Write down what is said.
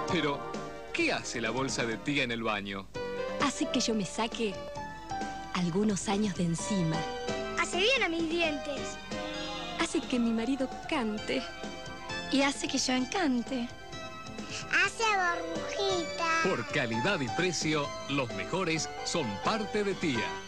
Pero, ¿qué hace la bolsa de tía en el baño? Hace que yo me saque algunos años de encima. Hace bien a mis dientes. Hace que mi marido cante. Y hace que yo encante. Hace burbujitas. Por calidad y precio, los mejores son parte de tía.